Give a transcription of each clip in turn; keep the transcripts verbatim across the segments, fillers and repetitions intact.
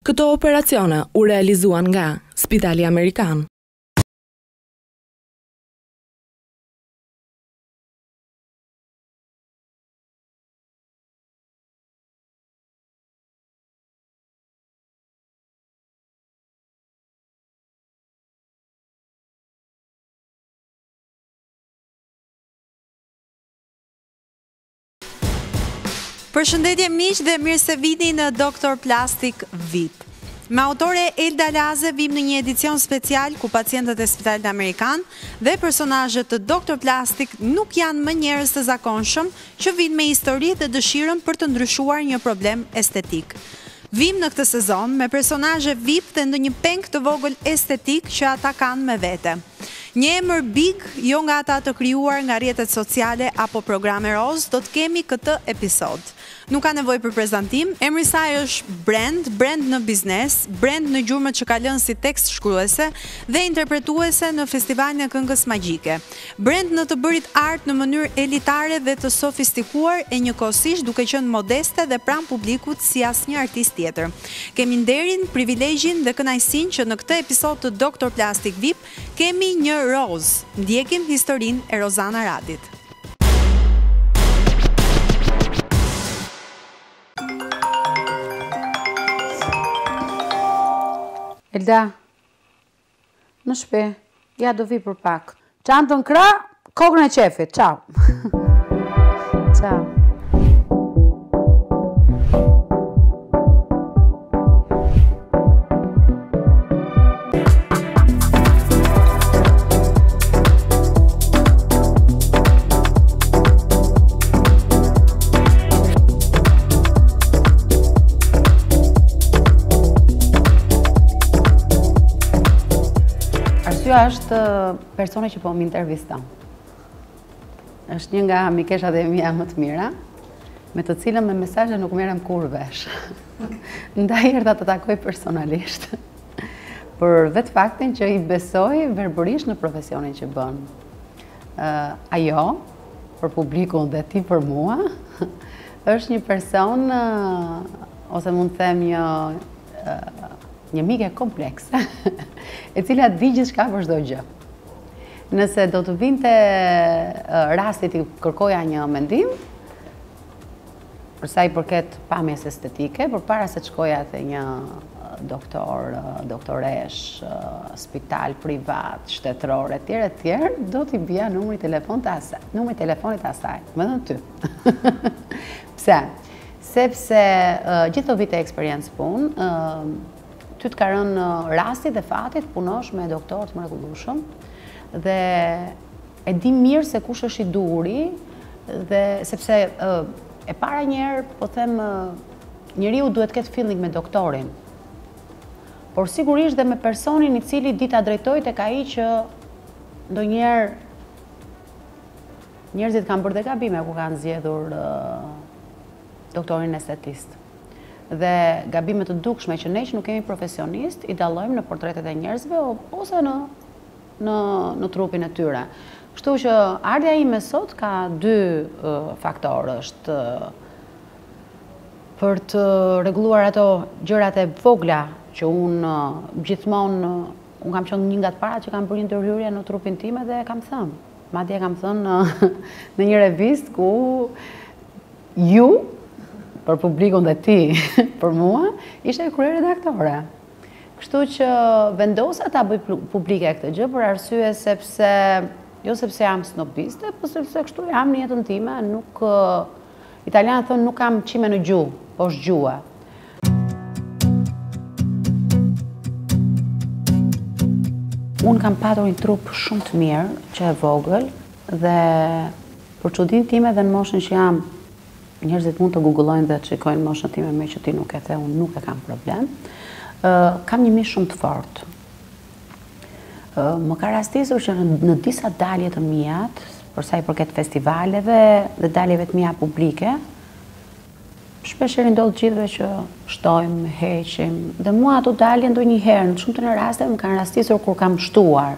Këto operacione u realizuan nga Spitali Amerikan. Përshëndetje miq dhe mirë se vini në Doktor Plastik V I P. Me autore Elda Laze vim në një edicion special ku pacientët e Spitalit Amerikan dhe personazhet të Doktor Plastik nuk janë më njerëz të zakonshëm që vinë me histori dhe dëshirën për të ndryshuar një problem estetik. Vim në këtë sezon me personazhe V I P dhe ndonjë peng të vogël estetik që ata kanë me vete. Një emër big, jo nga ata të krijuar nga rrjetet sociale apo programe roz, do të kemi këtë episod. Nuk ka nevojë për prezantim, emri i saj është Brand, Brand në biznes, Brand në gjurmët që ka lënë si tekst shkruese dhe interpretuese në festivalin e këngës magjike. Brand në të bërit art në mënyrë elitare dhe të sofistikuar e njëkohësisht duke qenë modeste dhe pranë publikut si asnjë artist tjetër. Kemi nderin, privilegjin dhe kënaqësinë që në këtë episod të Doktor Plastik V I P kemi një roz. Ndjekim historinë e Rozana Radit. Elda, në shpe, ja do vi për pak. Çantën kra, kokën e qefit, ciao. Ciao. Arsyeja është personi që po më interviston. Është një nga mikeshat e mia më të mira, me të cilën me mesazhe nuk merrem kur vesh. Ndaj erdha të takoj personalisht. Për vetë faktin që i besoj verbërisht në profesionin që bën. Uh, ajo, për publikun dhe ti për mua, është një person, uh, ose mund të them një uh, një mike komplekse, e cila di gjithçka për çdo gjë. Nëse do të vinte rasti të kërkoja një mendim, për sa i përket pamjes estetike, përpara se të shkoja te një doktor, doktoresh, spital privat, shtetëror etj etj, do t'i bia numri telefon të asaj, numri telefonit të asaj, më dhënë ty. Pse? Sepse gjithë të vite eksperiencë punë, ty të ka rënë rasti dhe fati të punosh me doktor të mrekullueshëm dhe e di mirë se kush është i duri dhe sepse e para njerë, po them, njeriu duhet ketë feeling me doktorin. Por sigurisht dhe me personin i cili di ta drejtoj tek ai që ndonjëherë njerëzit kanë bërë dhe gabime ku kanë zgjedhur doktorin estetist. Dhe gabimet të dukshme që ne që nuk kemi profesionist i dallojmë në portretet e njerëzve ose në, në, në trupin e tyre. Kështu që ardha ime sot ka dy uh, faktorë. Është uh, për të rregulluar ato gjërat e vogla që unë uh, gjithmonë uh, unë kam qenë një nga të parat që kam bërë një ndërhyrje në trupin tim dhe kam thënë. Madje kam thënë uh, në një revistë ku ju për publikun dhe ti, për mua, ishte e krye redaktore. Kështu që vendosa ta bëj publike këtë gjë për arsye sepse, jo sepse jam snobiste, po sepse kështu jam në jetën time, nuk, italianët thonë nuk kam qime në gjuhë, po është gjuha. Unë kam patur një trup shumë të mirë, që e vogël, dhe për çuditë time dhe në moshën që jam, njerëzit mund të googlojnë dhe të shikojnë moshën time me që ti nuk e the, unë nuk e kam problem. Uh, kam një mish shumë të fortë. Uh, më ka rastisur që në, në disa dalje të mijat, për sa i përket festivaleve dhe daljeve të mia publike, shpeshherë ndodh gjithëve që shtojmë, heqim, dhe mua ato dalje ndonjëherë, në shumë të në raste më kanë rastisur kur kam shtuar.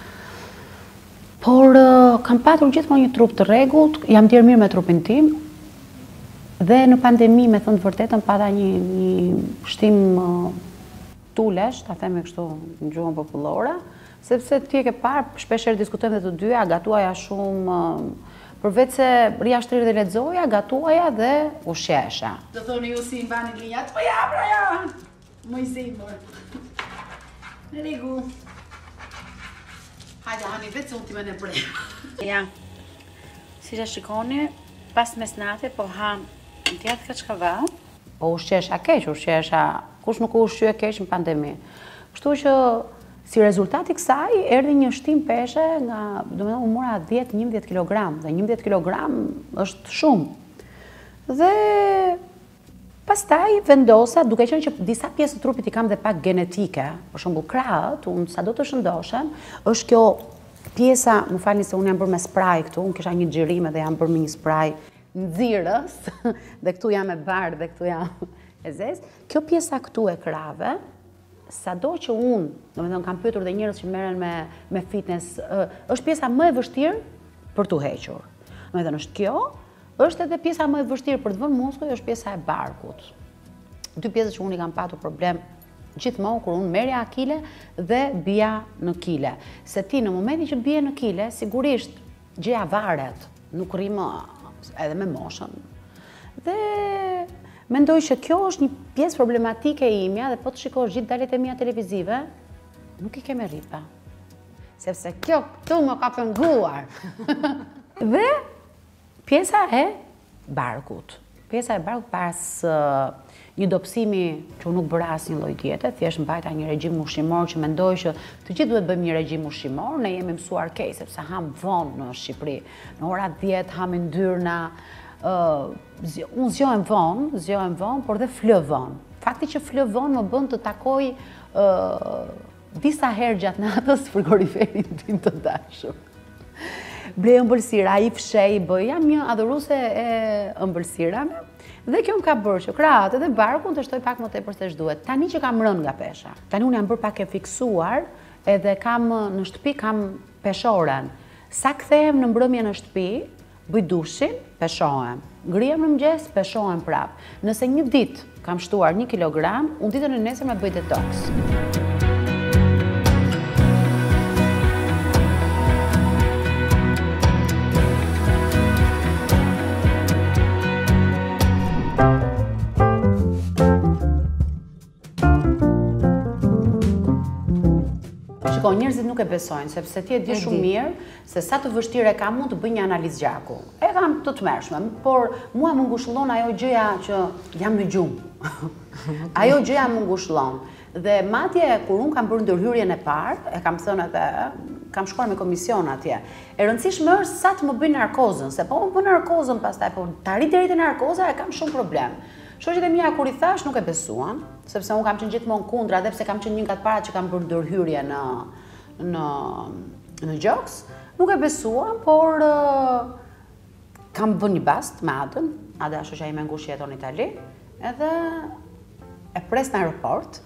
Por uh, kam patur gjithmonë një trup të rregullt, jam ndier mirë me trupin tim. Dhe në pandemi, me thënë të vërtetën, pata një, një shtim uh, tulesh, ta themi kështu në gjuhën popullore, sepse ti e ke parë, shpeshherë diskutojmë dhe të dyja, gatuaja shumë, përveç se rria shtrirë dhe lexoja, gatuaja dhe ushqesha. Do thoni ju si i mbani linjat, po ja, pra ja, më i zimur. Në rigu. Hajde, hani, vetë unë ti me në brejë. Ja, si që shikoni, pas mesnate, po ha në tjetë ka qka vau. Po ushqesha keq, ushqesha, kush nuk u ushqye keq në pandemi. Kështu që si rezultati kësaj, erdhi një shtim peshe nga, do me thonë, mora dhjetë njëmbëdhjetë kilogram, dhe njëmbëdhjetë kilogram është shumë. Dhe pastaj vendosa, duke qenë që disa pjesë të trupit i kam dhe pak genetike, për shembull krahët, unë sa do të shëndoshem, është kjo pjesa, më falni se unë jam bërë me spray këtu, unë kisha një xhirime dhe jam bërë me një spray nxirës, dhe këtu jam e bardhë dhe këtu jam e zezë. Kjo pjesa këtu e krave, sa do që unë, do me thënë kam pyetur dhe njerëz që merren me, me fitness, uh, është pjesa më e vështirë për t'u hequr. Do me thënë është kjo, është edhe pjesa më e vështirë për të vënë muskuj, është pjesa e barkut. Dy pjesët që unë i kam patur problem gjithmonë kur unë merja kile dhe bija në kile. Se ti në momentin që bie në kile, sigurisht gjëja varet, nuk rri më edhe me moshën. Dhe mendoj që kjo është një pjesë problematike e imja dhe po të shikosh gjithë dalet e mia televizive, nuk i keme rripa. Sepse kjo këtu më ka penguar. Dhe pjesa e barkut. Pjesa e barkut pas uh, një dobësimi që nuk bëra asnjë lloj diete, thjesht mbajta një regjim ushqimor që mendoj që të gjithë duhet bëjmë një regjim ushqimor, ne jemi mësuar keq sepse ham vonë në Shqipëri. Në orat dhjetë ham yndyrna. Uh, unë zgjohem vonë, zgjohem vonë, por dhe flë vonë. Fakti që flë vonë më bën të takoj uh, disa herë gjatë natës frigoriferin tim të dashur. Blej ëmbëlsira, i fshej, bëj, jam një adhuruese e ëmbëlsirave, dhe kjo më ka bërë që krahët edhe barkun të shtoj pak më tepër se ç'duhet. Tani që kam rënë nga pesha, tani unë jam bërë pak e fiksuar, edhe kam në shtëpi kam peshoren. Sa kthehem në mbrëmje në shtëpi, bëj dushin, peshohem. Ngrihem në mëngjes, peshohem prap. Nëse një ditë kam shtuar një kilogram, unë ditën e nesërme bëj detox. Njerëzit nuk e besojnë, sepse ti e di shumë mirë se sa të vështirë e kam mund të bëj një analizë gjaku. E kam të tmerrshme, por mua më ngushëllon ajo gjëja që jam në gjumë. Ajo gjëja më ngushëllon. Dhe madje kur unë kam bërë ndërhyrjen e parë, e kam thënë edhe, kam shkuar me komision atje. E rëndësishme është sa të më bëj narkozën, se po më bën narkozën pastaj, po të arrit deri te narkoza e kam shumë problem. Shoqet e mia kur i thash nuk e besuan, sepse unë kam qenë gjithmonë kundra, edhe pse kam qenë një nga të parat që kam bërë ndërhyrje në në në gjoks, nuk e besuan, por uh, kam bën një bast me Adën, Ada shoqja ime ngushtë jeton në Itali, edhe e pres në aeroport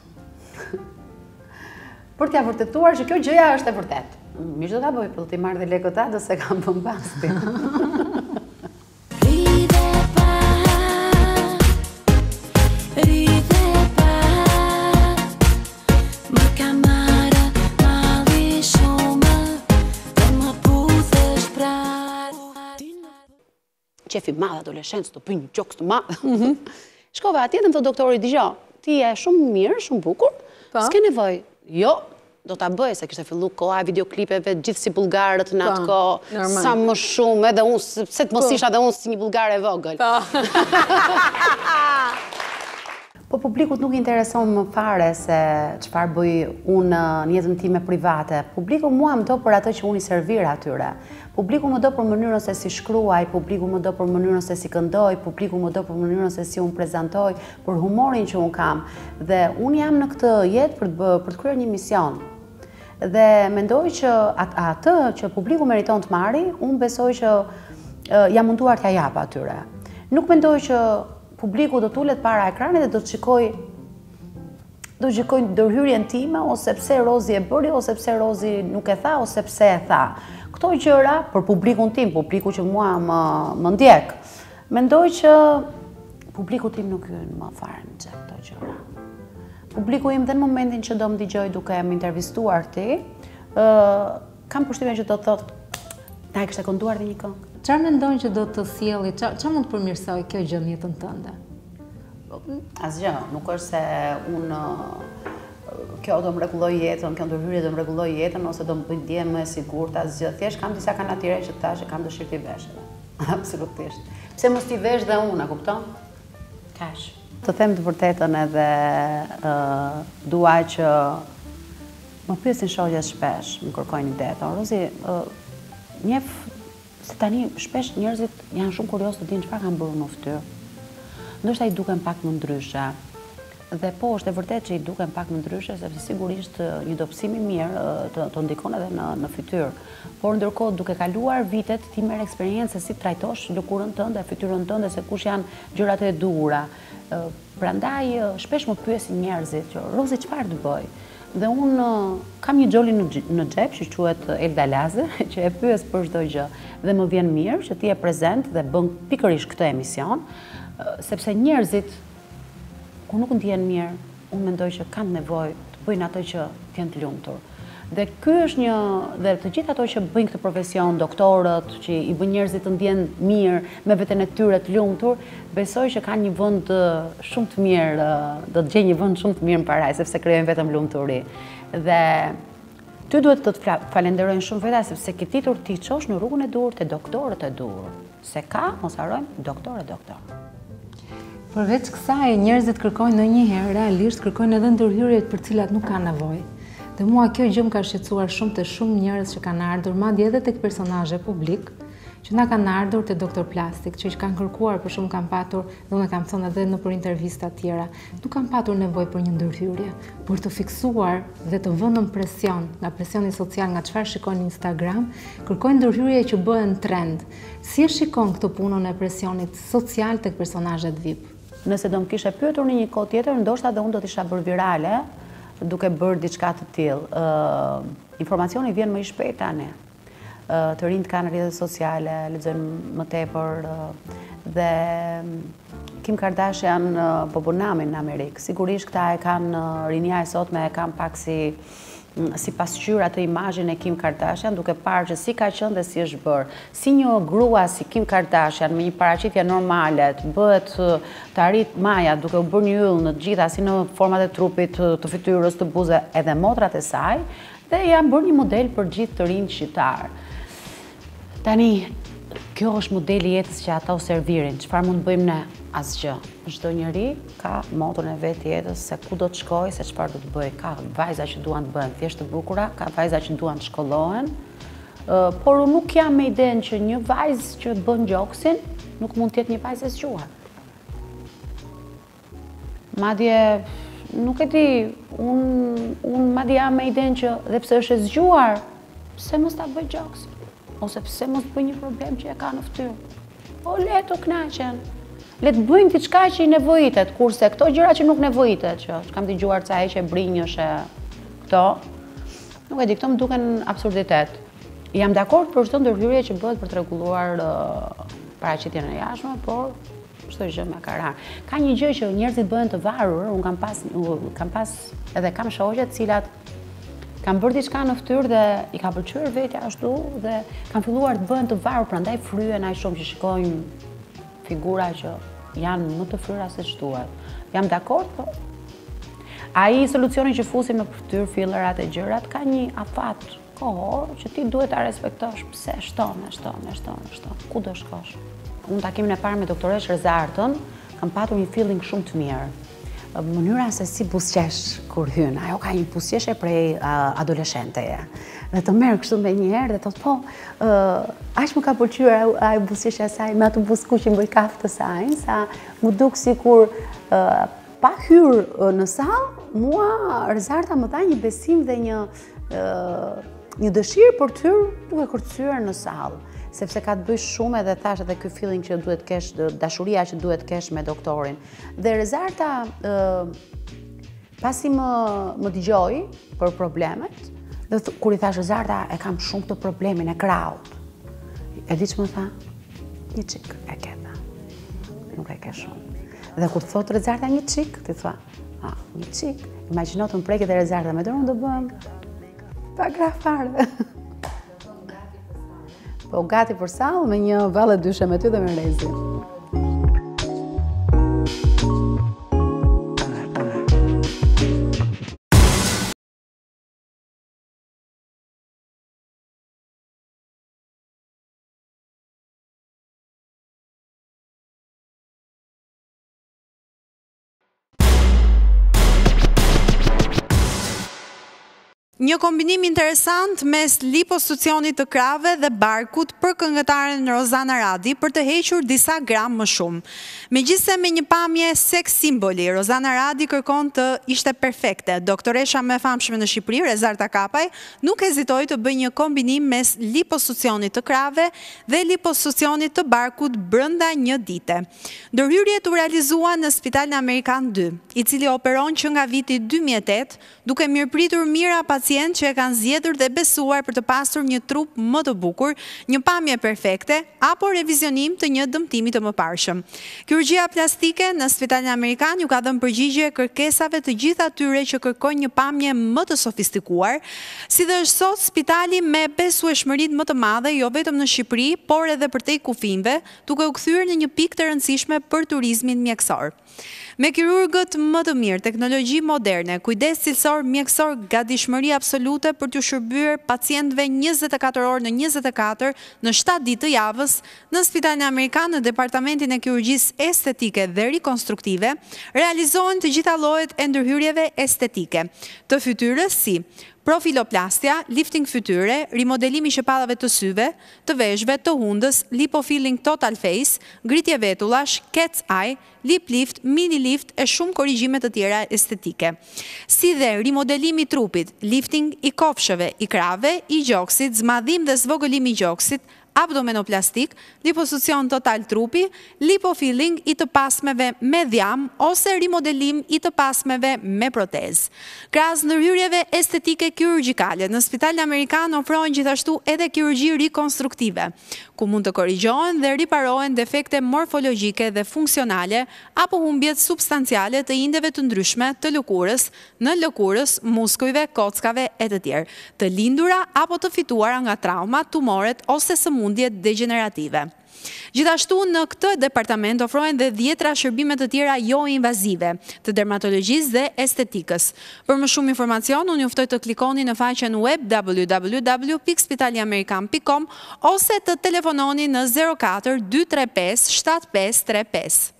për t'ia vërtetuar që kjo gjëja është e vërtetë. Mish do ta bëj, po ti marr dhe lekët atë se kam bën bastin. Qefi madh adoleshencë, të bëjnë gjoks të madh. Shkova atje dhe më thot doktori, dëgjoj, ti je shumë mirë, shumë bukur, s'ke nevojë. Jo, do ta bëj se kishte filluar koha e videoklipeve gjithë si bullgarët në atë kohë, sa më shumë, edhe unë, pse të mos isha edhe unë si një bullgare e vogël. Po publikut nuk intereson më fare se çfarë bëj unë në jetën time private. Publiku mua më do për atë që unë i servir atyre. Publiku më do për mënyrën se si shkruaj, publiku më do për mënyrën se si këndoj, publiku më do për mënyrën se si unë prezantoj, për humorin që unë kam. Dhe unë jam në këtë jetë për të, për të kryer një mision. Dhe mendoj që at, atë që publiku meriton të marri, unë besoj që uh, jam munduar t'ja jap atyre. Nuk mendoj që publiku do t'ulet para ekranit dhe do të shikoj do të shikoj ndërhyrjen time, ose pse Rozi e bëri, ose pse Rozi nuk e tha, ose pse e tha. Këto gjëra për publikun tim, publiku që mua më, më ndjek, mendoj që publiku tim nuk hyn më fare në çdo këto gjëra. publiku im dhe në momentin që do më dëgjoj duke më intervistuar ti, uh, kam përshtypjen që do të thotë, ta e kishte kënduar dhe një këngë. Çfarë mendon që do të sjelli, çfarë mund të përmirësoj kjo gjë në jetën tënde? Asgjë, nuk është se unë kjo do më rregulloj jetën, kjo ndërhyrje do më rregulloj jetën ose do më bëj ndjen më e sigurt, asgjë. Thjesht kam disa kanatire që tash e kam dëshirë t'i vesh. Absolutisht. Pse mos t'i vesh dhe unë, a kupton? Kash. Të them të vërtetën edhe uh, dua që më pyesin shoqjet shpesh, më kërkojnë ide. Rozi, uh, njeh se tani shpesh njerëzit janë shumë kurioz të dinë çfarë kanë bërë në fytyrë. Ndoshta i duken pak më ndryshe. Dhe po, është e vërtet që i duken pak më ndryshe, sepse sigurisht një dobësim i mirë të, të ndikon edhe në, në fytyrë. Por ndërkohë, duke kaluar vitet, ti merr eksperiencë si trajtosh lëkurën tënde, fytyrën tënde, se kush janë gjërat e duhura. Prandaj, shpesh më pyesin njerëzit që Rozi çfarë të bëj? Dhe unë kam një xholi në, në xhep që quhet Elda Laze, që e pyes për çdo gjë. Dhe më vjen mirë që ti je prezent dhe bën pikërisht këtë emision, sepse njerëzit kur nuk ndjen mirë, unë mendoj që kanë nevojë të bëjnë ato që të jenë të lumtur. Dhe ky është një, dhe të gjithë ato që bëjnë këtë profesion, doktorët, që i bën njerëzit të ndjen mirë me veten e tyre të lumtur, besoj që kanë një vend shumë të mirë, do të gjejnë një vend shumë të mirë në paraj, sepse krijojnë vetëm lumturi. Dhe ty duhet të të falenderojnë shumë veta, sepse ke ditur ti çosh në rrugën e dur te doktorët e dur. Se ka, mos harrojmë, doktor e doktor. Përveç kësaj, njerëzit kërkojnë ndonjëherë, realisht kërkojnë edhe ndërhyrjet për cilat nuk kanë nevojë. Dhe mua kjo gjë më ka shqetësuar shumë të shumë njerëz që kanë ardhur, madje edhe tek personazhe publik, që na kanë ardhur te doktor plastik, që kanë kërkuar, për shumë kanë patur, dhe unë kam thënë edhe në për intervista të tjera, nuk kanë patur nevojë për një ndërhyrje, por të fiksuar dhe të vënën presion, nga presioni social, nga çfarë shikojnë në Instagram, kërkojnë ndërhyrje që bëhen trend. Si e shikon këtë punën e presionit social tek personazhet V I P? Nëse do më kishe pyetur në një kohë tjetër, ndoshta dhe unë do t'isha bërë virale, duke bërë diçka të tillë. Uh, informacioni vjen më i shpejt tani. Uh, të rinjt kanë rrjetet sociale, lexojnë më tepër uh, dhe Kim Kardashian uh, po bën namin në Amerikë. Sigurisht këta e kanë uh, rinja e sotme e kanë pak si si pasqyrë atë imazhin e Kim Kardashian, duke parë që si ka qenë dhe si është bërë. Si një grua si Kim Kardashian me një paraqitje normale të bëhet të arrit maja duke u bërë një yll në të gjitha, si në format e trupit, të fytyrës, të buze, edhe motrat e saj, dhe janë bërë një model për gjithë të rinjt shqiptar. Tani, kjo është modeli jetës që ata u servirin. Çfarë mund bëjmë ne? Asgjë. Çdo njeri ka moton e vet jetës, se ku do të shkojë, se çfarë do të bëjë. Ka vajza që duan të bëhen thjesht të bukura, ka vajza që duan të shkollohen, uh, por unë nuk jam me idenë që një vajzë që bën gjoksin nuk mund të jetë një vajzë e zgjuar. Madje nuk e di, unë un, madje jam me idenë që dhe pse është e zgjuar, pse mos ta bëj gjoksin? Ose pse mos bëj një problem që e ka në fytyrë? O le të kënaqen. Le të bëjnë diçka që i nevojitet, kurse këto gjëra që nuk nevojitet, që kam dëgjuar ca heqje brinjësh e këto, nuk e di, këto më duken absurditet. Jam dakord për çdo ndërhyrje që bëhet për të rregulluar uh, paraqitjen e jashtme, por çdo gjë me karar. Ka një gjë që njerëzit bëhen të varur, unë kam pas, uh, kam pas edhe kam shoqe të cilat kanë bërë diçka në fytyrë dhe i ka pëlqyer vetja ashtu dhe kanë filluar të bëhen të varur, prandaj fryen aq shumë që shikojnë figura që janë më të fryra se ç'duhet. Jam dakord, po ai solucioni që fusim në fytyrë, fillerat e gjërat, ka një afat kohor që ti duhet ta respektosh. Pse shton, e shton, e shton, e shton. Ku do shkosh? Unë takimin e parë me doktoresh Rezartën kam patur një feeling shumë të mirë. Mënyra se si buzëqesh kur hyn, ajo ka një buzëqeshje prej uh, adoleshenteje. Dhe të merr kështu me një herë dhe thotë po, uh, aq më ka pëlqyer ajo buzëqeshja e saj me atë buzëkuqin bëj kafë të saj, sa më duk sikur uh, pa hyrë uh, në sallë, mua Rezarta më dha një besim dhe një uh, një dëshirë për të hyrë duke kërcyer në sallë. Sepse ka të bëj shumë edhe thash edhe ky feeling që duhet kesh, dashuria që duhet kesh me doktorin. Dhe Rezarta, uh, pasi më, më dëgjoi për problemet, dhe kur i thash Rezarta, e kam shumë të problemin e kraut. E di që më tha? Një qik e keta. Nuk e ke shumë. Dhe kur të thot Rezarta një qik, ti thua, Ha, një qik, imaginot të më preket e rezerta me dorë, unë do bëm pa grafare. Po gati për sallë me një valle dyshe me ty dhe me rezi. Një kombinim interesant mes liposucionit të krave dhe barkut për këngëtaren Rozana Radi për të hequr disa gram më shumë. Megjithse me një pamje seks simboli, Rozana Radi kërkon të ishte perfekte. Doktoresha më e famshme në Shqipëri, Rezarta Kapaj, nuk hezitoi të bëjë një kombinim mes liposucionit të krave dhe liposucionit të barkut brenda një dite. Ndërhyrjet u realizuan në Spitalin Amerikan dy, i cili operon që nga viti dy mijë e tetë, duke mirëpritur mira pacient që e kanë zgjedhur dhe besuar për të pasur një trup më të bukur, një pamje perfekte apo revizionim të një dëmtimi të mëparshëm. Kirurgjia plastike në Spitalin Amerikan ju ka dhënë përgjigje kërkesave të gjitha atyre që kërkojnë një pamje më të sofistikuar, si dhe është sot spitali me besueshmërinë më të madhe jo vetëm në Shqipëri, por edhe përtej kufinjve, duke u kthyer në një pikë të rëndësishme për turizmin mjekësor. Me kirurgët më të mirë, teknologji moderne, kujdes cilësor mjekësor, gatishmëri absolute për të shërbyer pacientëve njëzet e katër orë në njëzet e katër në shtatë ditë të javës, në Spitalin Amerikan në Departamentin e Kirurgjisë Estetike dhe Rikonstruktive, realizohen të gjitha llojet e ndërhyrjeve estetike, të fytyrës si profiloplastia, lifting fytyre, rimodelimi shqipallave të syve, të veshëve, të hundës, lipofilling total face, ngritje vetullash, cat's eye, lip lift, mini lift e shumë korrigjime të tjera estetike. Si dhe rimodelimi trupit, lifting i kofshëve, i krave, i gjoksit, zmadhim dhe zvogëlim i gjoksit, abdomenoplastik, liposucion total trupi, lipofilling i të pasmeve me dhjam ose rimodelim i të pasmeve me protez. Krahas ndërhyrjeve estetike kirurgjikale, në Spitalin Amerikan ofrohen gjithashtu edhe kirurgji rikonstruktive, ku mund të korrigjohen dhe riparohen defekte morfologjike dhe funksionale apo humbjet substanciale të indeve të ndryshme të lëkurës, në lëkurës, muskujve, kockave e të tjerë, të lindura apo të fituara nga trauma, tumoret ose sëmundjet degenerative. Gjithashtu në këtë departament ofrohen dhe dhjetra shërbime të tjera jo invazive, të dermatologjisë dhe estetikës. Për më shumë informacion, unë juftoj të klikoni në faqen web w w w pikë spitaliamerikan pikë com ose të telefononi në zero katër dy tre pesë shtat pesë tre pesë.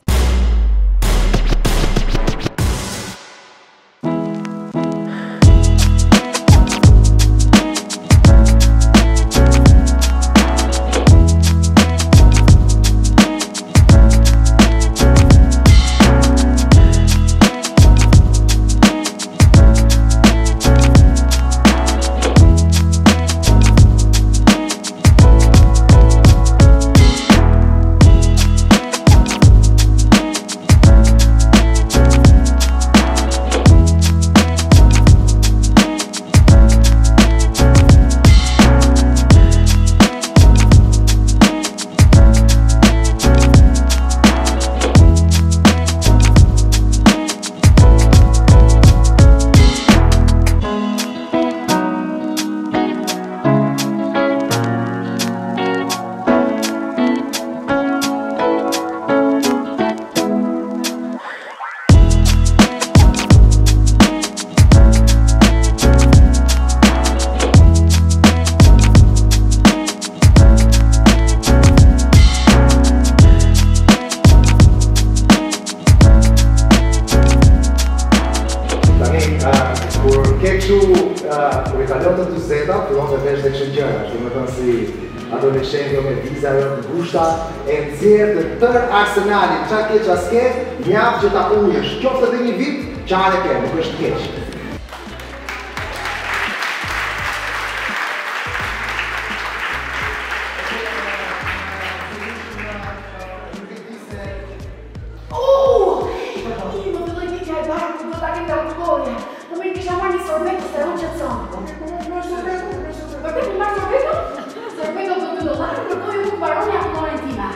Kur i kalon të dy zeta, fillon të vesh dhe kështu gjëra, do të thënë si adoleshent jo me viza, jo me gushta, e nxjerr të tërë arsenalin, çka ke çka s'ke, mjaft që ta ujësh, qoftë edhe një vit, çfarë ke, nuk është keq.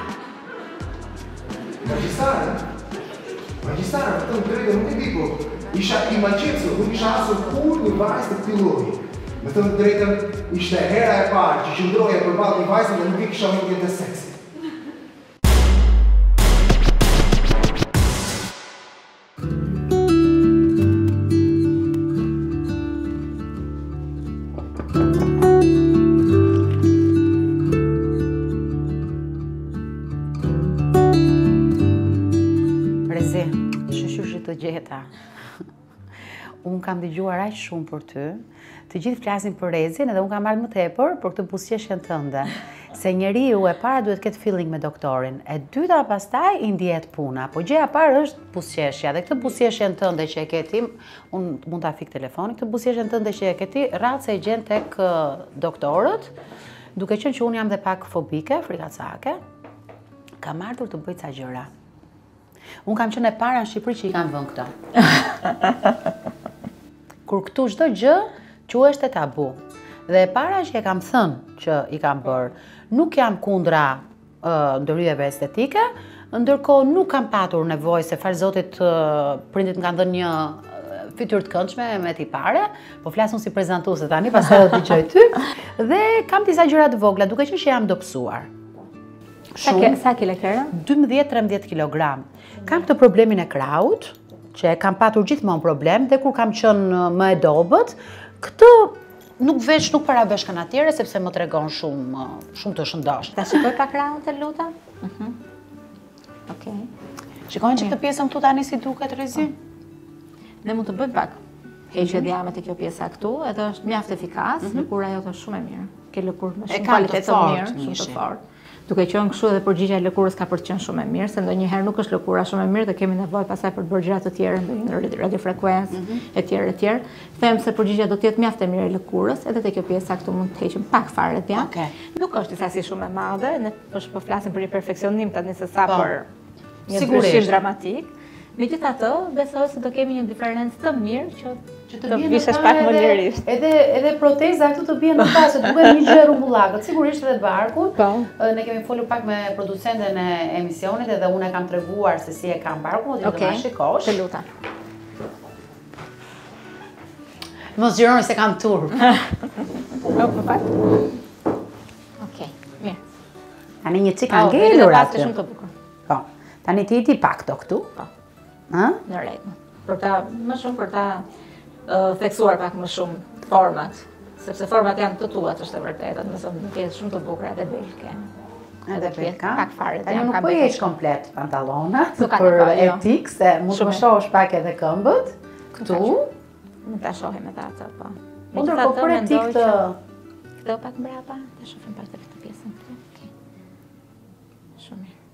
Magjistare? Magjistare, të të më drejtë, nuk e di po. isha imagitsu, nuk isha asur kur një vajzë të këtij lloji. Me thënë të drejtën, ishte hera e parë që qëndroja përballë një vajze dhe nuk i kisha mendjen të seksit. Rezi, shëshyshi të gjeta. Unë kam dëgjuar aq shumë për ty, të gjithë flasin për Rezin edhe unë kam marrë më tepër për këtë buzëqeshjen tënde. Se njeriu e para duhet të ketë feeling me doktorin, e dyta pastaj i ndjehet puna, po gjëja e parë është buzëqeshja. Dhe këtë buzëqeshjen tënde që e ke ti, unë mund ta fik telefonin, këtë buzëqeshjen tënde që e ke ti, rrallë se e gjen tek doktorët, duke qenë që unë jam dhe pak fobike, frikacake, kam ardhur të bëj ca gjëra. Unë kam qenë e para në Shqipëri që i kam vënë këto. Kur këtu çdo gjë quheshte tabu. Dhe e para që e kam thënë që i kam bërë, nuk jam kundra uh, ndërhyjeve estetike, ndërkohë nuk kam patur nevojë se fal Zotit uh, prindit më kanë dhënë një fytyrë të këndshme me tipare, po flas unë si prezantuese tani, pastaj do të dëgjoj ty. Dhe kam disa gjëra të vogla, duke qenë që jam dobësuar. Shumë. Sa kile kërë? dymbëdhjetë tridhjetë kilogram. Kam këtë problemin e krahut, që e kam patur gjithmonë problem, dhe kur kam qenë më e dobët, këtë nuk veç, nuk para vesh kanë atjere, sepse më tregon shumë, shumë të shëndosh. Ta shikoj pak krahun të luta? Okej. Shikojnë që këtë pjesën këtu tani si duket, Rezi? Ne mund të bëjmë pak heqje djame të kjo pjesa këtu, edhe është mjaft efikas, lëkura jote është shumë e mirë. Ke lëkurë me shumë kvalitet të mirë, shumë të fortë. Duke qenë kështu edhe përgjigjja e lëkurës ka për të qenë shumë e mirë, se ndonjëherë nuk është lëkura shumë e mirë dhe kemi nevojë pastaj për të bërë gjëra të tjera, ndonjë radiofrekuencë etj etj. Them se përgjigjja do të jetë mjaft e mirë e lëkurës, edhe te kjo pjesa këtu mund të heqim pak fare djam. Nuk është disa si shumë e madhe, ne po flasim për një perfeksionim tani se sa për një ndryshim dramatik. Megjithatë, besoj se do kemi një diferencë të mirë që të vishesh pak më lirisht. Edhe edhe proteza këtu të bien në pas, duhet një gjë rrumbullakët, sigurisht edhe barkun. Ne kemi folur pak me producenten e emisionit edhe unë e kam treguar se si e kam barkun, dhe do ta shikosh. Të lutem. Mos gjëroni se kam turp. Okej, mirë. Tani një cik ka ngelur aty. Shumë të bukur. Po. Tani ti ti pak to këtu. Po. Ë? Në rregull. Për ta më shumë për ta theksuar pak më shumë format, sepse format janë të tuat, është e vërtetë, do të thonë nuk janë shumë të bukura edhe belke. Edhe belka. Pak fare. Tani nuk po jesh komplet pantallonat për etik, se mund të shohësh pak edhe këmbët këtu. Mund ta shohim edhe atë, po. Ndërkohë për etik të këto pak mbrapa, ta shohim pak këtë pjesën këtu. Okej. Shumë mirë.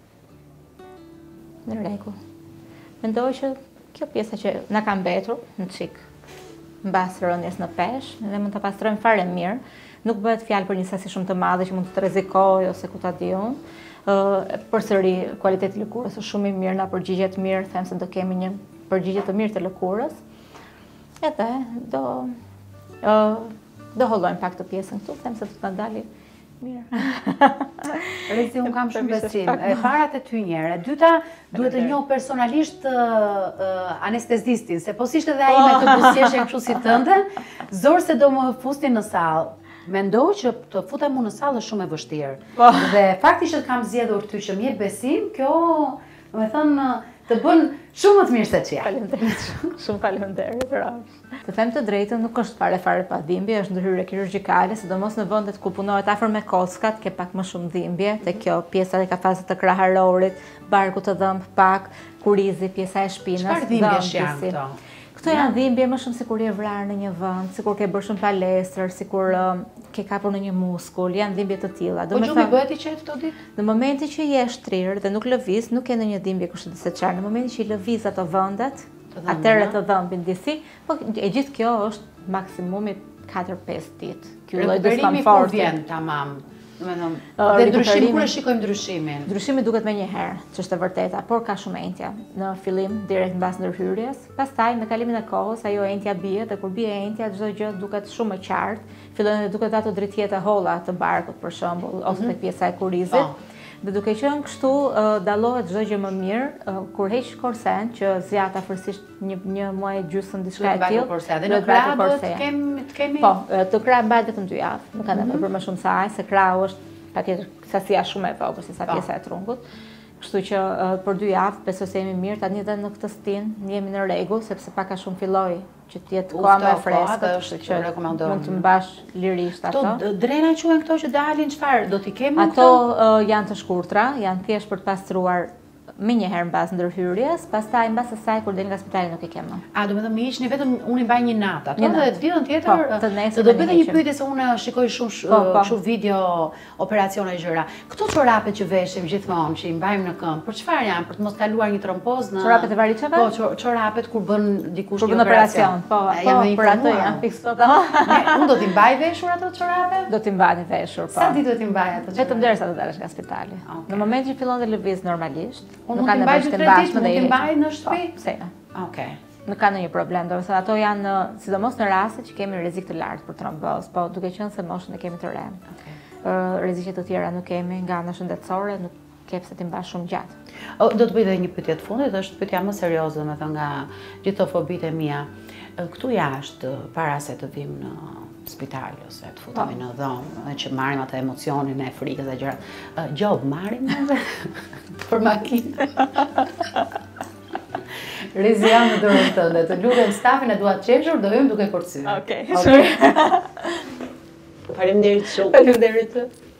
Në rregull. Mendoj që kjo pjesa që na ka mbetur në çik mbas rënies në peshë, dhe mund ta pastrojmë fare mirë. Nuk bëhet fjalë për një sasi shumë të madhe që mund të rrezikojë ose ku ta di unë. Ë përsëri kualiteti i lëkurës është shumë i mirë, na përgjigjet mirë, them se do kemi një përgjigje të mirë të lëkurës. Edhe do ë do hollojmë pak të pjesën këtu, them se do të na dalë mirë. Rezi, unë kam shumë besim. E para te ty njëherë, e dyta duhet të njoh personalisht anestezistin, se po si ishte edhe ai me të buzëqeshjen kështu si tënde, zor se do më fusnin në sallë. Mendoj që të futem unë në sallë është shumë e vështirë. Dhe fakti që kam zgjedhur ty që më jep besim, kjo, do të thënë, të bën shumë më të mirë se çja. Faleminderit. Shumë faleminderit. Të them të drejtën, nuk është fare fare pa dhimbje, është ndërhyrje kirurgjikale, sidomos në vendet ku punohet afër me kockat, ke pak më shumë dhimbje, te kjo pjesa e kafazit të kraharorit, barku të dhëmb pak, kurizi, pjesa e shpinës. Çfarë dhimbjesh janë këto? Këto janë dhimbje më shumë sikur je vrarë në një vend, sikur ke bërë shumë palestër, sikur ke kapur në një muskull, janë dhimbje të tilla. Po gjumi bëhet i qetë këto ditë? Në momentin që je shtrirë dhe nuk lëviz, nuk ke ndonjë dhimbje kushtet se çfarë. Në momentin që i lëviz ato vendet, atëherë të dhëmbin disi, po e gjithë kjo është maksimumi katër pesë ditë. Ky lloj diskomforti vjen tamam. Domethënë, dhe ndryshimi kur e shikojmë ndryshimin. Ndryshimi duket më një herë, që është e vërteta, por ka shumë entja në fillim, direkt mbas ndërhyrjes. Pastaj me kalimin e kohës ajo entja bie dhe kur bie entja çdo gjë duket shumë më qartë. Fillojnë të duket ato dritjet e holla të barkut për shembull, ose tek pjesa e kurizit. Dhe duke qenë kështu, dallohet çdo gjë më mirë, kur heq korsen, që zjat afërsisht një një muaj gjysmë diçka e tillë. Dhe në krah do të kemi të kemi. Po, të krah mbajt vetëm dy javë, nuk ka nevojë për më shumë se aq, se krahu është patjetër sasia shumë e vogël se sa pjesa e trungut. Kështu që për dy javë besoj se jemi mirë, tani edhe në këtë stin jemi në rregull sepse pak a shumë filloi që të jetë koha më freskët, kështu që mund të mbash lirisht ato. Ato drena quhen këto që dalin, çfarë do t'i kemi këto? Ato janë të shkurtra, janë thjesht për të pastruar më një herë mbas ndërhyrjes, pastaj mbas asaj kur del nga spitali nuk i kem më. A, do të thonë më hiqni vetëm unë i mbaj një natë ato dhe të vitën tjetër të do bëj një pyetje se unë shikoj shumë kështu video operacione gjëra. Këto çorapet që veshim gjithmonë, që i mbajmë në këmbë, për çfarë janë? Për të mos kaluar një trompoz në çorapet e variçeve? Po, çorapet kur bën dikush një operacion. Po, për ato janë fiks ato. Unë do t'i mbaj veshur ato çorape? Do t'i mbani veshur, po. Sa ditë do t'i mbaj ato? Vetëm derisa të dalësh nga spitali. Në momentin që fillon të lëviz normalisht, unë nuk i mbaj dy tre ditë, nuk i mbaj në shtëpi? Pse? Okej. Nuk ka ndonjë problem, do të thënë ato janë sidomos në raste që kemi rrezik të lartë për tromboz, po duke qenë se moshën e kemi të re. Okej. Rreziqe të tjera nuk kemi nga ana shëndetësore, nuk ke pse ti mbash shumë gjatë. Do të bëj edhe një pyetje të fundit, është pyetja më serioze, domethënë nga gjithë fobitë e mia. Këtu jashtë para se të vim në spital ose të futemi në dhomë, që marrim atë emocionin e frikës e gjërat. Gjob marrim edhe për makinë. Rezi jam në dorën tënde, të lutem stafin e duat qeshur, do hyjmë duke kërcyer. Okej. Faleminderit shumë. Faleminderit.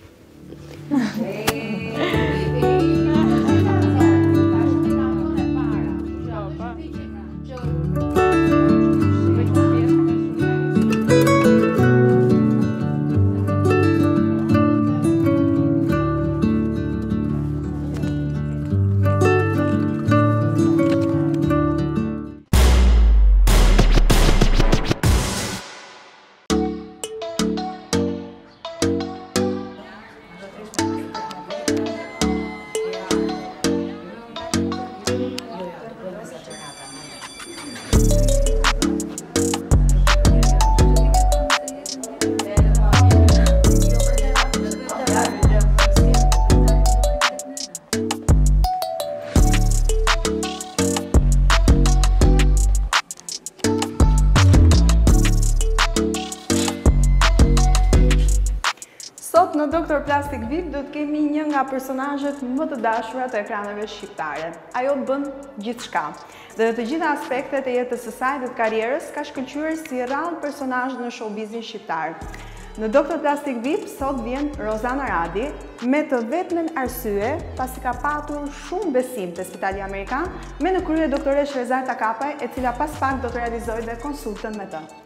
Sot në Doktor Plastik V I P do të kemi një nga personazhet më të dashura të ekraneve shqiptare. Ajo bën gjithçka. Dhe në të gjitha aspektet e jetës së saj dhe të karrierës ka shkëlqyer si rrallë personazh në showbizin shqiptar. Në Doktor Plastik V I P sot vjen Rozana Radi me të vetmen arsye pasi ka patur shumë besim te Spitali Amerikan me në krye doktoresh Rezarta Kapaj, e cila pas pak do të realizojë dhe konsultën me të.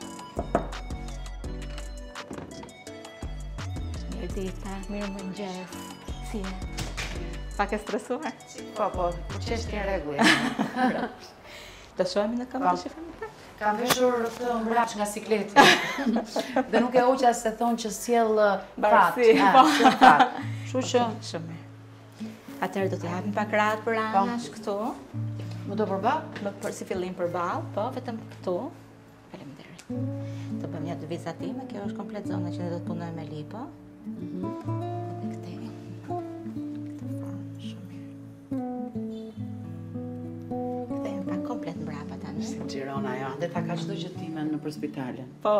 Dita, mirë më njës, si e? Pak e stresuar? Po, po, po që është një regullë. Të shohemi në këmë të shifën? Kam veshur këtë mbrapsh nga sikleti. Dhe nuk e uqa se thonë që sjell fat. Fat. Shu që... Shumë mirë. Atëherë do t'i hapim pak ratë për anash këtu. Më do përbal? Për si fillim përbal, po, vetëm këtu. Faleminderit. Të bëjmë një vizatime, kjo është komplet zona që ne do të punojmë me lipo. Dhe këte, këtë formë, shumë mirë. Këte e pak komplet mbrapa tani. Si Gjirona, ja. Dhe ta ka çdo gjë time në për spitalin. Po.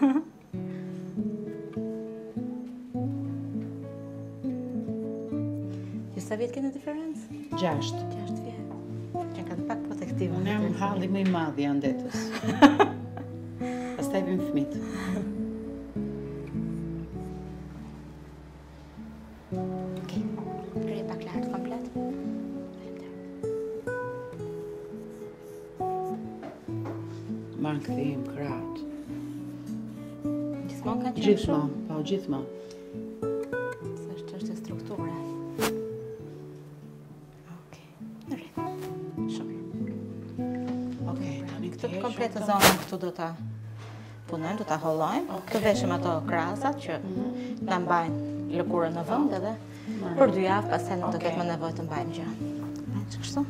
Ju sa vjetë kene diferencë? Gjasht. Gjasht vjetë. Që kanë pak protektive. Unë jam halli më i madh i andetës. Pastaj vim fëmit. Krye pak lartë komplet. Ma në këthim, kratë. Gjithmonë kanë qenë shumë? Gjithmonë, po, gjithmonë. Se është është struktura. Okej, në rregull. Shumë. Okej, tani Këtë kompletë zonën këtu do ta punojmë, do ta hollojmë. Të veshim ato krasat që na mbajnë lëkurën në vend edhe për dy javë pastaj nuk do ketë më nevojë të mbajmë gjë. Që kështu?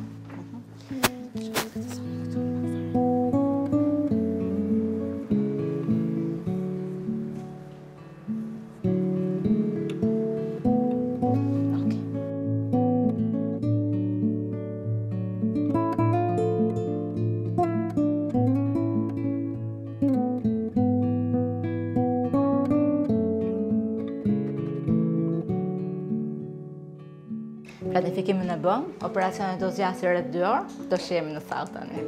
Planifikimin e bëm, operacioni do zgjasë rreth dy orë, do shihemi në sallë tani.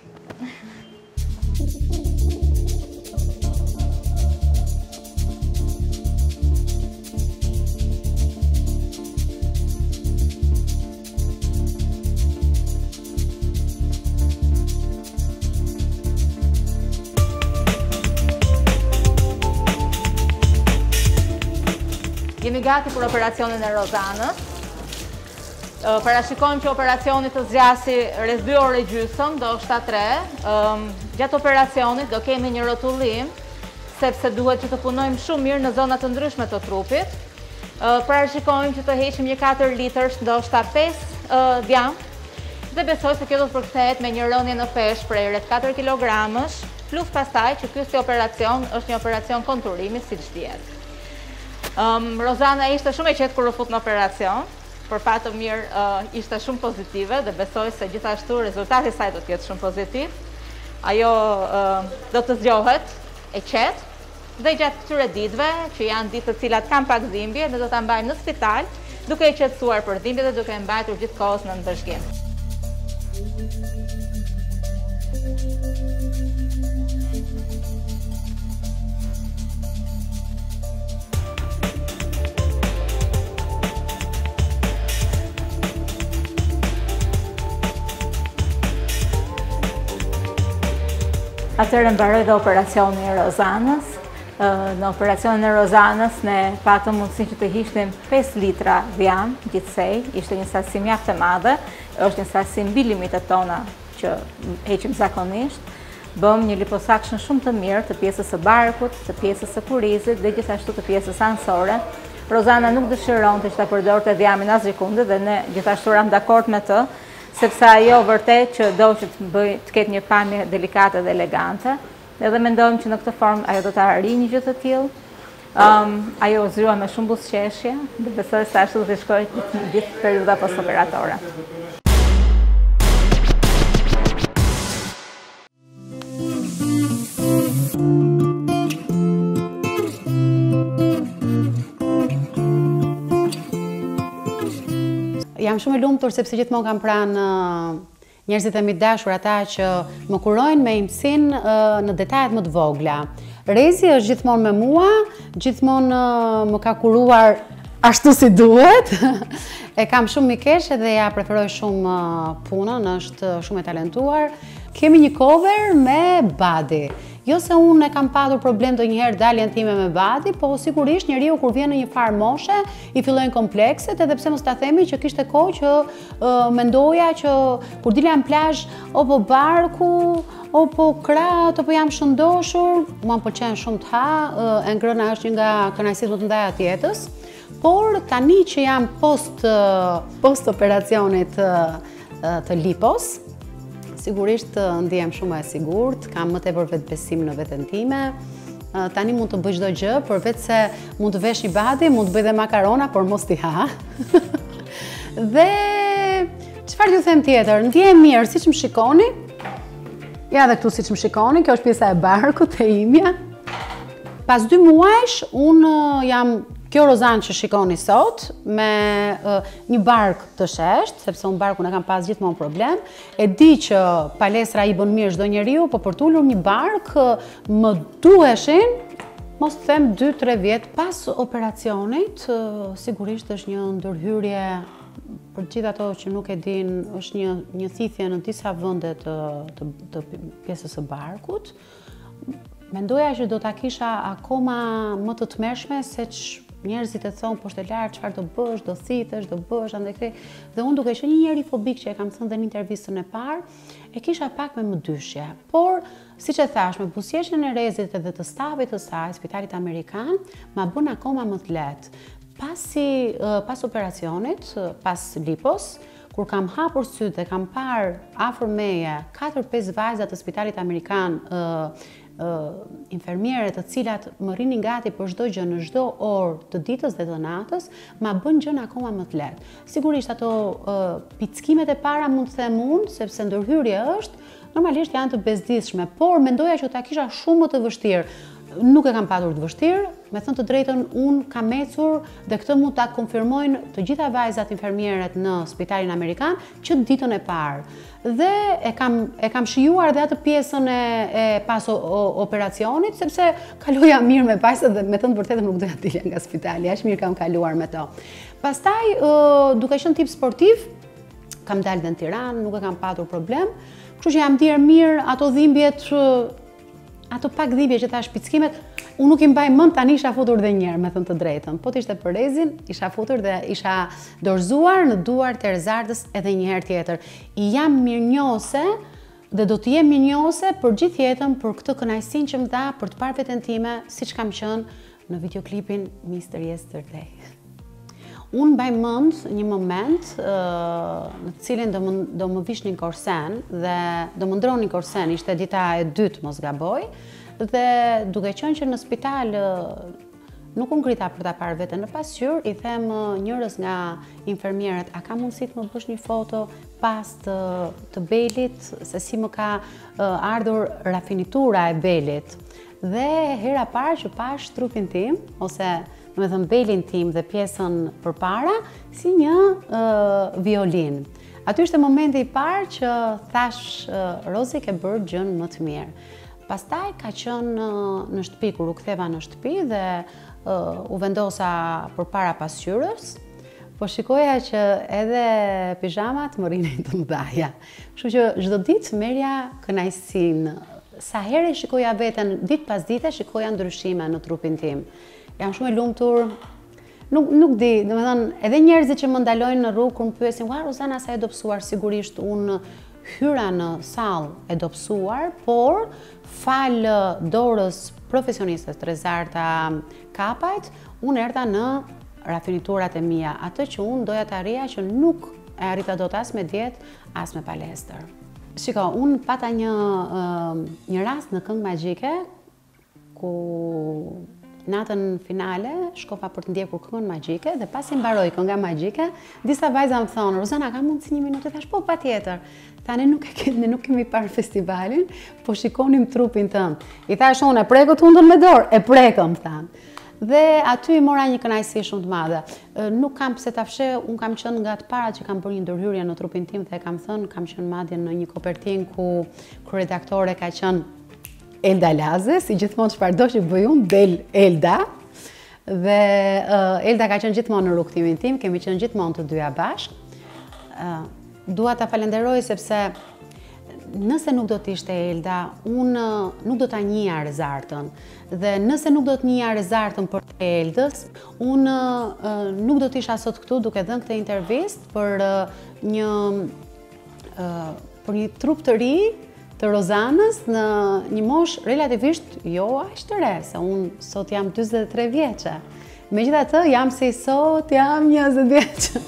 Jemi gati për operacionin e Rozanës. Parashikojmë që operacionit të zgjasi rreth dy orë e gjysmë, do shta tre. Gjatë operacionit do kemi një rrotullim, sepse duhet që të punojmë shumë mirë në zonat të ndryshme të trupit. Parashikojmë që të heqim një katër litër, do shta pesë djam, dhe besoj se kjo do të përkthehet me një rënje në peshë prej rreth katër kilogramësh, plus pastaj që ky si operacion është një operacion konturimi siç dihet. Um, Rozana ishte shumë e qetë kur u fut në operacion, por patë mirë uh, ishte shumë pozitive dhe besoj se gjithashtu rezultati saj do të jetë shumë pozitiv. Ajo uh, do të zgjohet e qetë dhe gjatë këtyre ditëve, që janë ditë të cilat kanë pak dhimbje, dhe do ta mbajmë në spital, duke e qetësuar për dhimbjet dhe duke e mbajtur gjithkohës në ndërshkim. Atëherë mbaroi dhe operacioni i Rozanës. Në operacionin e Rozanës ne patëm mundësinë që të hiqnim pesë litra dhjam gjithsej, ishte një sasi mjaft e madhe, është një sasi mbi limitet tona që heqim zakonisht. Bëm një liposuction shumë të mirë të pjesës së barkut, të pjesës së kurizit dhe gjithashtu të pjesës anësore. Rozana nuk dëshironte që ta përdorte dhjamin asgjëkunde dhe ne gjithashtu ram dakord me të, sepse ajo vërtet që do që të, bëj, të ketë një pamje delikate dhe elegante, edhe mendojmë që në këtë formë ajo do të arrijë një gjë të tillë. Um, ajo u zgjua me shumë buzëqeshje dhe besoj se ashtu do të shkojë gjithë periudha postoperatore. Jam shumë e lumtur sepse gjithmonë kam pranë njerëzit e mi dashur, ata që më kurojnë me imësinë në detajet më të vogla. Rezi është gjithmonë me mua, gjithmonë më ka kuruar ashtu si duhet. E kam shumë mikeshe dhe ja preferoj shumë punën, është shumë e talentuar. Kemi një cover me body. Jo se unë e kam patur problem të njëherë daljen time me body, po sigurisht njeriu kur vjen në një farë moshe, i fillojnë komplekset, edhe pse mos ta themi që kishte kohë që uh, mendoja që kur dilja në plazh, apo barku, apo krah, apo jam shëndoshur, mua m'pëlqen shumë të ha, uh, e ngrëna është një nga kënaqësitë më të mëdha të jetës. Por tani që jam post uh, post operacionit uh, të lipos, sigurisht ndihem shumë e sigurt, kam më tepër vetbesim në veten time. Tani mund të bëj çdo gjë, por vetë se mund të vesh një badi, mund të bëj dhe makarona, por mos t'i ha. Dhe çfarë t'ju them tjetër? Ndihem mirë, siç më shikoni. Ja dhe këtu siç më shikoni, kjo është pjesa e barkut e imja. Pas dy muajsh, unë jam kjo Rozanë që shikoni sot, me uh, një bark të shesht, sepse unë barku në kam pas gjithmonë problem. E di që palestra i bën mirë çdo njeriu, po për t'ullur një bark uh, më duheshin, mos të them dy tre vjet pas operacionit, uh, sigurisht është një ndërhyrje për gjithë ato që nuk e din, është një, një thithje në disa vende të, të, të pjesës së barkut. Mendoja që do ta kisha akoma më të tmerrshme se që njerëzit e thonë poshtë e lartë çfarë do bësh, do thitesh, do bësh, andaj këtej. Dhe unë duke qenë një njeri fobik që e kam thënë dhe në intervistën e parë, e kisha pak me më dyshje. Por, siç e thash, me buzëqeshjen e Rezit edhe të stafit të saj, Spitalit Amerikan, ma bën akoma më të lehtë. Pasi pas operacionit, pas lipos, kur kam hapur sytë dhe kam parë afër meje katër pesë vajza të Spitalit Amerikan, Uh, infermiere të cilat më rrinin gati për çdo gjë në çdo orë të ditës dhe të natës, ma bën gjën akoma më të lehtë. Sigurisht ato uh, pickimet e para mund të them unë, sepse ndërhyrje është, normalisht janë të bezdisshme, por mendoja që ta kisha shumë më të vështirë. nuk e kam patur të vështirë, me thënë të drejtën, unë kam ecur dhe këtë mund ta konfirmojnë të gjitha vajzat infermierët në Spitalin Amerikan që ditën e parë. Dhe e kam, e kam shijuar dhe atë pjesën e, e pas o, o, operacionit, sepse kaluja mirë me vajzat dhe me thënë të vërtetë nuk doja të dilja nga spitali, aq mirë kam kaluar me to. Pastaj, uh, duke qenë tip sportiv, kam dalë dhe në Tiranë, nuk e kam patur problem, kështu që jam dirë mirë ato dhimbjet, ato pak dhimbje që ta shpickimet, unë nuk i mbaj mend, tani isha futur dhe njerë, me thënë të drejtën. Po të ishte për rezin, isha futur dhe isha dorëzuar në duar të Erzardës edhe njëherë tjetër. I jam mirënjohëse dhe do të jem mirënjohëse për gjithë jetën për këtë kënaqësinë që më dha për të parë veten time, siç kam qenë në videoklipin mister Yesterday. Unë mbaj mend një moment në të cilin do më, do më vishnin korsen dhe do më ndronin korsen, ishte dita e dytë mos gaboj, dhe duke qenë që në spital nuk unë grita për ta parë veten në pasqyrë, i them njërës nga infermierët, a ka mundësi të më bësh një foto pas të, të belit, se si më ka ardhur rafinitura e belit. Dhe hera parë që pash trupin tim, ose me thënë belin tim dhe pjesën përpara, si një uh, violin. Aty ishte momenti i parë që thash uh, Rozi ke bërë gjën më të mirë. Pastaj ka qenë uh, në shtëpi, kur u ktheva në shtëpi dhe uh, u vendosa përpara pasqyrës, po shikoja që edhe pijamat më rinin të mëdhaja. Kështu që çdo ditë merja kënaqësinë. Sa herë shikoja veten, ditë pas dite shikoja ndryshime në trupin tim. Jam shumë e lumtur, nuk, nuk di, dhe me thënë, edhe njerëzit që më ndalojnë në rrugë, kur më pyesin, ua, Rozana, sa e dobësuar, sigurisht unë hyra në sallë e dobësuar, por falë dorës profesionistës Trezarta Kapajt, unë erdha në rafiniturat e mia, atë që unë doja të arrija që nuk e arrita dot as me dietë, as me palestër. Shiko, unë pata një, një rast në Këngë Magjike, ku natën finale shkopa për të ndjekur Këngën Magjike dhe pasi mbaroi Kënga Magjike, disa vajza më thonë, Rozana, ka mundësi një minutë? Thash, po, patjetër. Tani nuk e kemi, ne nuk kemi parë festivalin, po shikonim trupin tënd. I thash unë, e prekët hundën me dorë, e prekëm, thanë. Dhe aty i mora një kënaqësi shumë të madhe. Nuk kam pse ta fshe, unë kam qenë nga të parat që kam bërë një ndërhyrje në trupin tim dhe kam thënë, kam qenë madje në një kopertinë ku kryeredaktore ka qenë Elda Laze, si gjithmonë çfarë do që bëj unë, del Elda. Dhe uh, Elda ka qenë gjithmonë në rrugtimin tim, kemi qenë gjithmonë të dyja bashkë. Uh, dua ta falenderoj sepse nëse nuk do të ishte Elda, unë nuk do ta njihja Rezartën. Dhe nëse nuk do të njihja Rezartën për të Eldës, unë uh, nuk do të isha sot këtu duke dhënë këtë intervistë për uh, një uh, për një trup të ri të Rozanës në një mosh relativisht jo aq të re, se unë sot jam dyzet e tre vjeçe. Megjithatë, jam si sot jam njëzet vjeçe.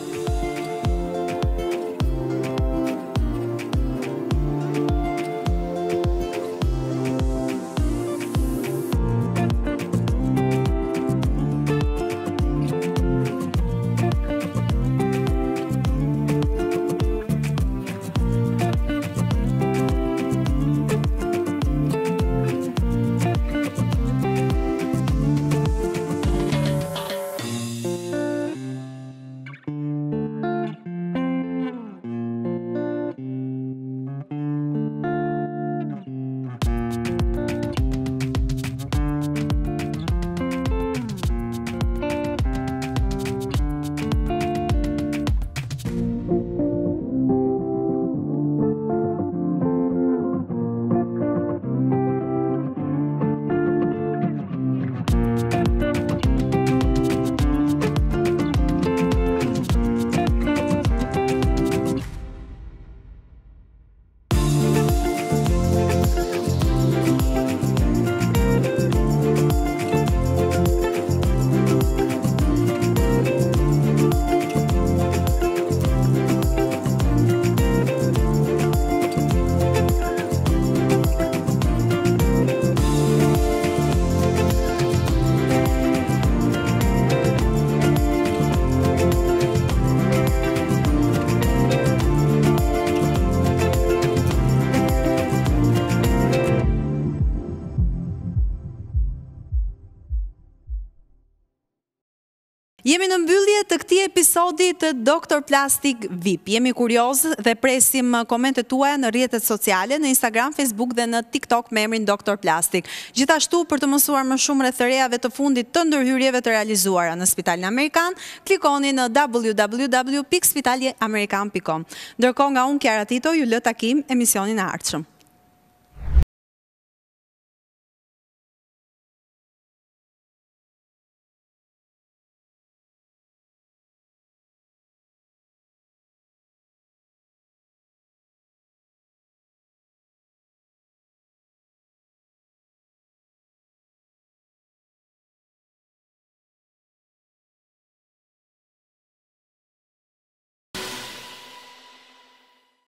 Jemi në mbyllje të këtij episodi të doktor Plastik V I P. Jemi kurioz dhe presim komentet tuaja në rrjetet sociale, në Instagram, Facebook dhe në TikTok me emrin doktor Plastik. Gjithashtu, për të mësuar më shumë rreth rrejave të fundit të ndërhyrjeve të realizuara në Spitalin Amerikan, klikoni në w w w pikë spitali amerikan pikë com. Ndërkohë nga unë Kiara Tito ju lë takim emisionin e ardhshëm.